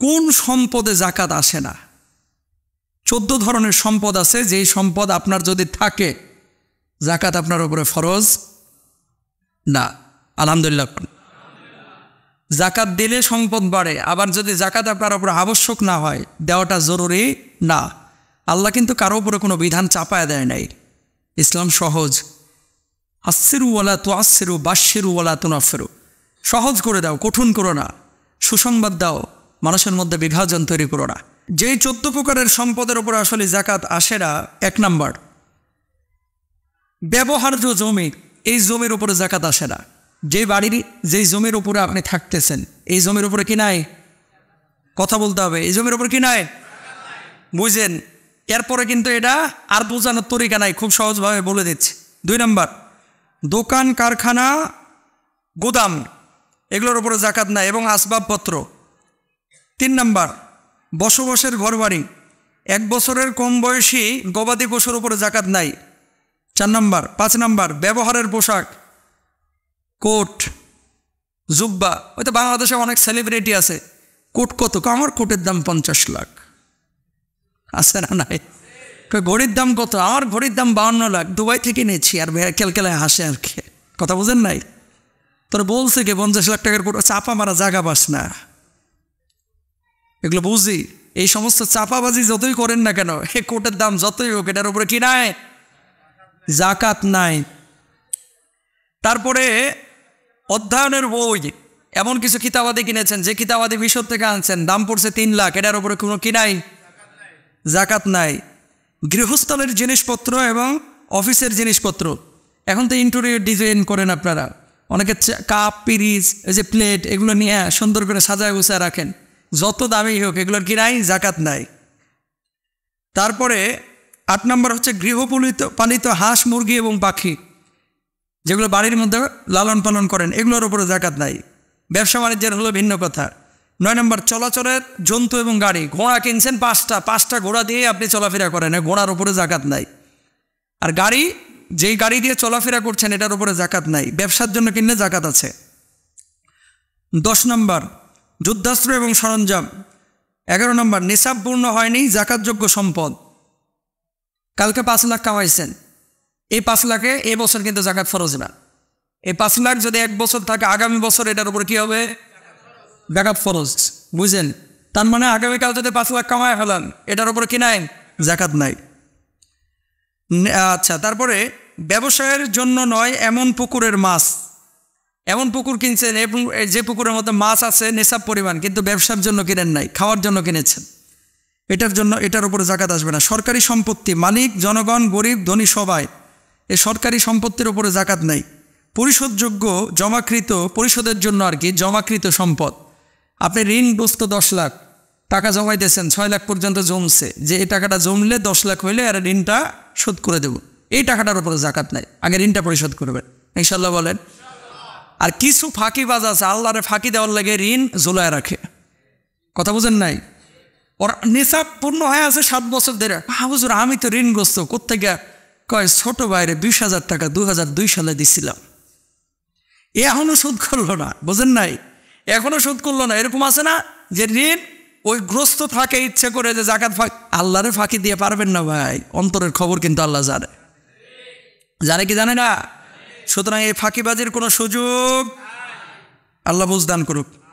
কোন সম্পদে জাকাত আসে না? 14 ধরনের সম্পদ আছে, যেই সম্পদ আপনার যদি থাকে জাকাত আপনার উপরে ফরজ না। আলহামদুলিল্লাহ। জাকাত দিলে সম্পদ বাড়ে, আবার যদি জাকাত আপনার উপরে আবশ্যক না হয় দেওয়াটা জরুরি না। আল্লাহ কিন্তু কারো উপরে কোনো বিধান চাপায় দেয় নাই। ইসলাম সহজ। আssiru ওয়ালা তুআssiru বাশশিরু ওয়ালা তুনাফিরু। সহজ করে দাও, কঠিন করো না। সুসংবাদ দাও, মানুষের মধ্যে বিভাজন তৈরি করো না। যেই 14 প্রকারের সম্পদের উপর আসলে জাকাত আসে না, 1 নাম্বার ব্যবহার্য জমি, এই জমির উপরে জাকাত আসে না। যেই জমির উপরে আপনি থাকতেছেন এই জমির উপরে কি নাই? কথা বলতে হবে, এই জমির উপরে কি নাই? বুঝেন? এরপরে কিন্তু এটা আর বোঝানোর তরিকা নাই, খুব সহজভাবে বলে দিচ্ছি। 2 নাম্বার দোকান, কারখানা, গোদাম, এগুলোর উপরে জাকাত নাই, এবং আসবাবপত্র। 3 নাম্বার বসবাসের ঘরবাড়ি, 1 বছরের কম বয়সী গবাদি পশুর উপরে জাকাত নাই। 4 নাম্বার 5 নাম্বার ব্যবহারের পোশাক, কোট, জুব্বা। হয়তো বাংলাদেশে অনেক সেলিব্রিটি আছে, কোট কত? আমার কোটের দাম 50 লাখ। আছে না নাই? ঘড়ির দাম কত? আমার ঘড়ির দাম 52 লাখ, দুবাই থেকে নিয়েছি। আর ক্যালকেলায় হাসে আর কি, কথা বুঝেন নাই? তোর বলছে কি 50 লাখ টাকার কোট? চাপা মারা জায়গা পাস না। এগুলো বুঝি। এই সমস্ত চাপাবাজি যতই করেন না কেন, এই কোটের দাম যতই হোক, এটার উপরে কি নাই? জাকাত নাই। তারপরে অধ্যয়নের বই, এমন কিছু কিতাবাদি কিনেছেন যে কিতাবাদি মিশর থেকে আনছেন, দাম পড়ছে 3 লাখ, এটার উপরে কোনো কি নাই? জাকাত নাই। গৃহস্থলের জিনিসপত্র এবং অফিসের জিনিসপত্র, এখন তো ইন্টেরিয়র ডিজাইন করেন আপনারা, অনেকে কাপ, পিরিচ, এই যে প্লেট, এগুলো নিয়ে সুন্দর করে সাজায় গুছায় রাখেন, যত দামি হোক এগুলোর কি নাই? জাকাত নাই। তারপরে 8 নম্বর হচ্ছে গৃহপালিত হাঁস, মুরগি এবং পাখি, যেগুলো বাড়ির মধ্যে লালন পালন করেন, এগুলোর উপরে জাকাত নাই। ব্যবসা বাণিজ্যের হলো ভিন্ন কথা। 9 নম্বর চলাচলের জন্তু এবং গাড়ি, ঘোড়া কিনছেন 5টা ঘোড়া দিয়ে আপনি চলাফেরা করেন, ঘোড়ার উপরে জাকাত নাই। আর গাড়ি, যেই গাড়ি দিয়ে চলাফেরা করছেন এটার উপরে জাকাত নাই। ব্যবসার জন্য কিনলে জাকাত আছে। 10 নম্বর যুদ্ধাস্ত্র এবং সরঞ্জাম। 11 নম্বর নিসাব পূর্ণ হয়নি জাকাতযোগ্য সম্পদ। কালকে 5 লাখ কামাইছেন, এই 5 লাখে এই বছর কিন্তু জাকাত ফরজ না। এই 5 লাখ যদি 1 বছর থাকে, আগামী বছর এটার উপরে কি হবে? জাকাত ফরজ। বুঝেন? তার মানে আগামীকাল যদি 5 লাখ কামায় ফেলান, এটার উপরে কি নাই? জাকাত নাই। আচ্ছা, তারপরে ব্যবসায়ের জন্য নয় এমন পুকুরের মাছ, এমন পুকুর কিনছেন এবং যে পুকুরের মধ্যে মাছ আছে নিসাব পরিমাণ, কিন্তু ব্যবসার জন্য কিনেন নাই, খাওয়ার জন্য কিনেছেন, এটার উপরে জাকাত আসবে না। সরকারি সম্পত্তি, মালিক, জনগণ, গরিব, ধনী সবাই, এই সরকারি সম্পত্তির উপরে জাকাত নাই। পরিশোধযোগ্য জমাকৃত, পরিশোধের জন্য আর কি জমাকৃত সম্পদ, আপনি ঋণগ্রস্ত 10 লাখ টাকা জমাইতেছেন, 6 লাখ পর্যন্ত জমছে, যে এই টাকাটা জমলে 10 লাখ হইলে আর ঋণটা শোধ করে দেব, এই টাকাটার উপরে জাকাত নাই, আগে ঋণটা পরিশোধ করবেন ইনশাল্লাহ বলেন। আর কিছু ফাঁকিবাজ আছে, আল্লাহরে ফাঁকি দেওয়ার লাগে ঋণ ঝুলায় রাখে, কথা বুঝেন নাই? ওর নিসাব পূর্ণ হয়ে আছে 7 বছর ধরে, হুজুর আমি তো ঋণগ্রস্ত, কোত্থেকে? কয় ছোট ভাইরে 20,000 টাকা 2002 সালে দিছিলাম, এখনো শোধ করলো না। বুঝেন নাই? এখনো শোধ করলো না। এরকম আছে না যে ঋণ ওই গ্রস্ত থাকে, ইচ্ছে করে যে জাকাত আল্লাহরে ফাঁকি দিয়ে পারবেন না ভাই, অন্তরের খবর কিন্তু আল্লাহ জানে, জানে কি জানে না? সুতরাং এই ফাঁকিবাজির কোনো সুযোগ, আল্লাহ বুঝদান করুক।